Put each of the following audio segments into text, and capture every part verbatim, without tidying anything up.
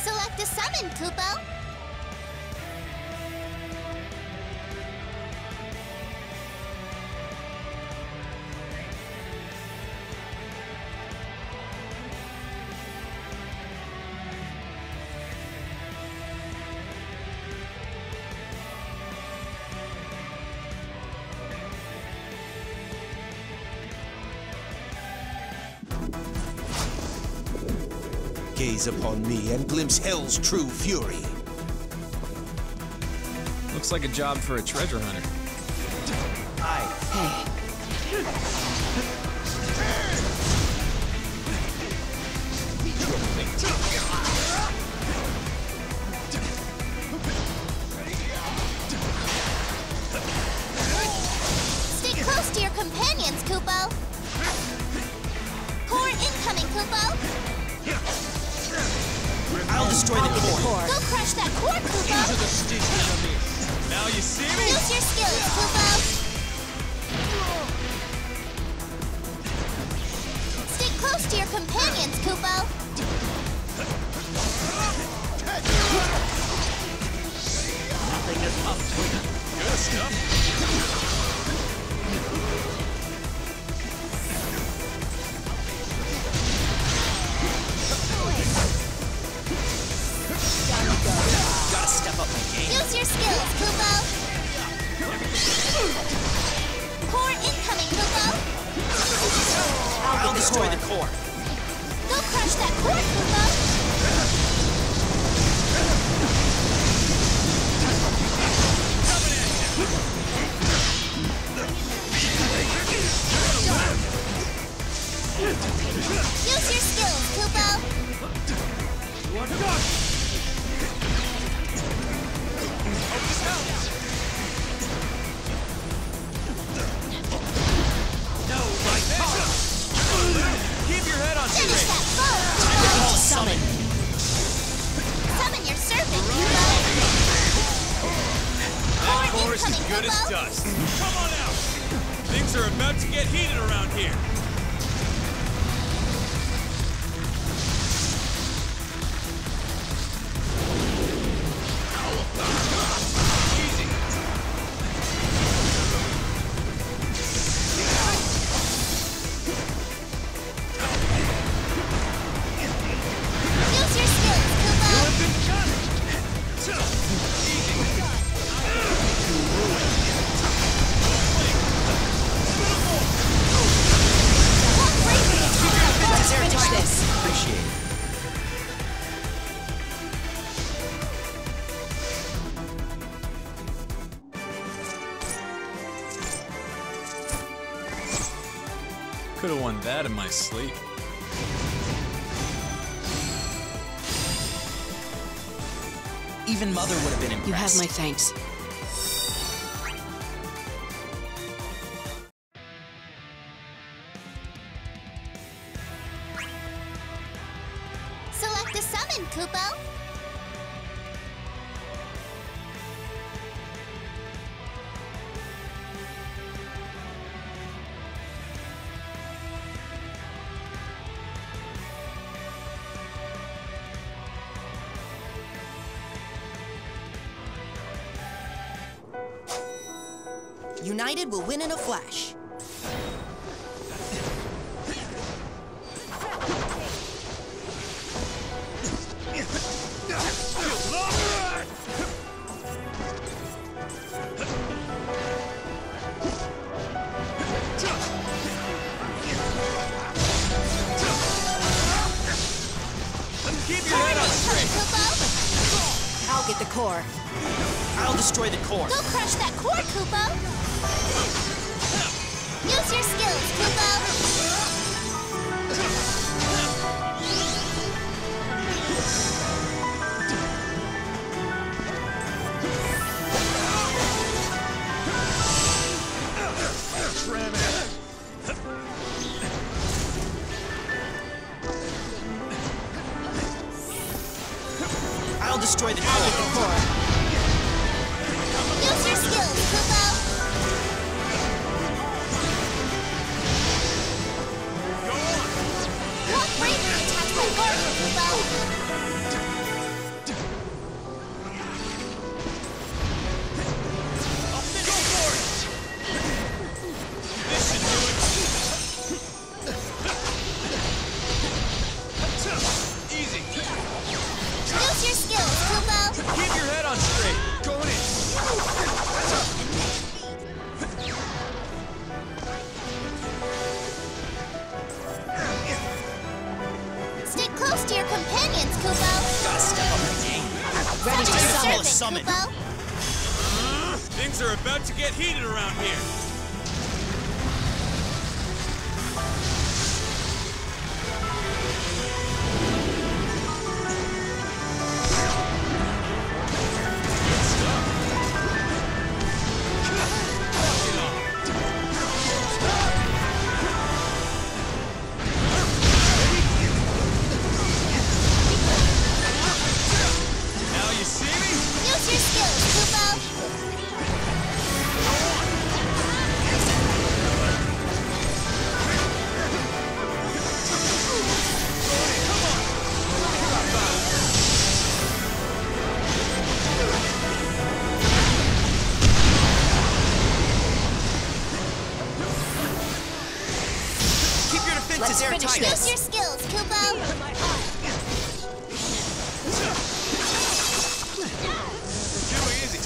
Select a summon, Kupo. Gaze upon me and glimpse hell's true fury. Looks like a job for a treasure hunter. Aye. Hey. Stay close to your companions, Kupo. Core incoming, Kupo. I'll destroy the core. Go crush that core, Kupo. These are the stick enemies. Now you see me? Use your skills, Kupo. Stay close to your companions, Kupo. Nothing is up to it. Good stuff. Gotta step up my game. Use your skills, Kupo. Core incoming, Kupo. I'll destroy the core. Go crush that core, Kupo. Use your skills, Kupo. Keep your head on Finish straight. that foe, Time to Kupo. call summon. Summon your serpent, Kupo. That Core core is as incoming, good as Kupo. dust. Come on out. Things are about to get heated around here. Easy. Use your skills, Kupo. Walk bravely into the Let's finish this. Appreciate it. Could have won that in my sleep. Even Mother would have been impressed. You have my thanks. Select a summon, Kupo. United will win in a flash. Keep your head on straight. Kupo. I'll get the core. I'll destroy the core. Go crush that core, Kupo. Use your skills, Kupo. I'll destroy the core. Use your skills, Kupo. Walk bravely attached by Gordon, Kupo. skills, Kupo. Keep your head on straight. Go in. Stick close to your companions, Kupo. Gotta step up the game. Ready to summon a serve it, summon. Kupo. Things are about to get heated around here. Use your skills, Kupo. Keep your defenses Let's finish airtight. this. Use your skills, Kupo. Too easy.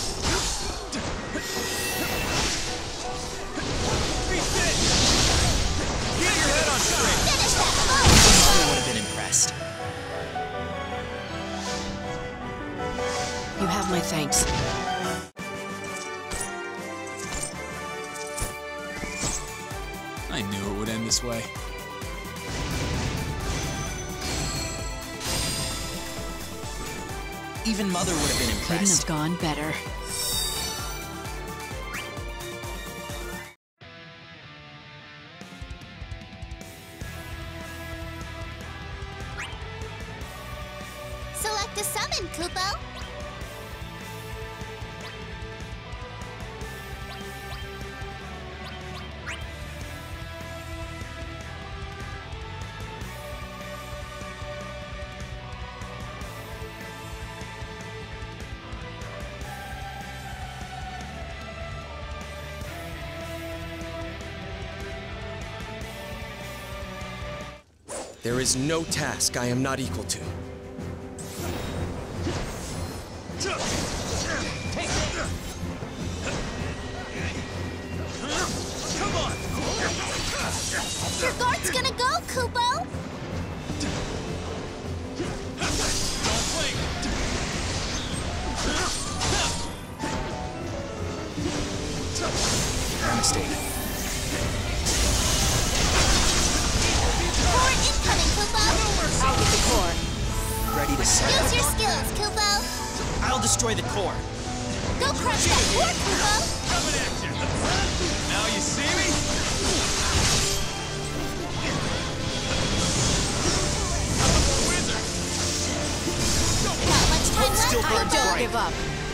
Reset. Get your head on straight. Finish that blow, Mother Kupo. would have been impressed. You have my thanks. I knew it would end this way. Even Mother would have been Couldn't impressed. have gone better. Select a summon, Kupo. There is no task I am not equal to. Come on. Your guard's gonna go, Kupo. Don't blink. My mistake. Core incoming, Kupo. Out with the core. Ready to set. Use your skills, Kupo. I'll destroy the core. Go crush that core, Kupo. Coming at you. Now you see me? I'm a wizard. Not much time left, Still burns Kupo. bright. Give up.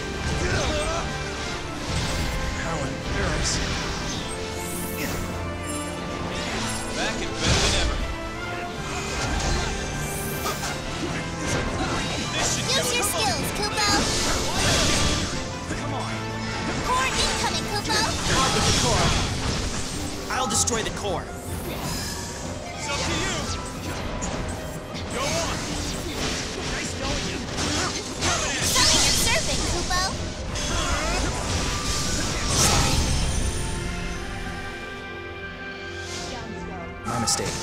How embarrassing. Back and better than ever. This should Use your skills, Kupo. Come on. Core incoming, Kupo. Out with the core. I'll destroy the core. It's up to you. Go on. Nice knowing you. Coming at you. Summon your servant, Kupo. My mistake.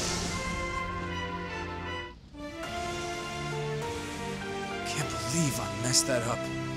Can't believe I messed that up.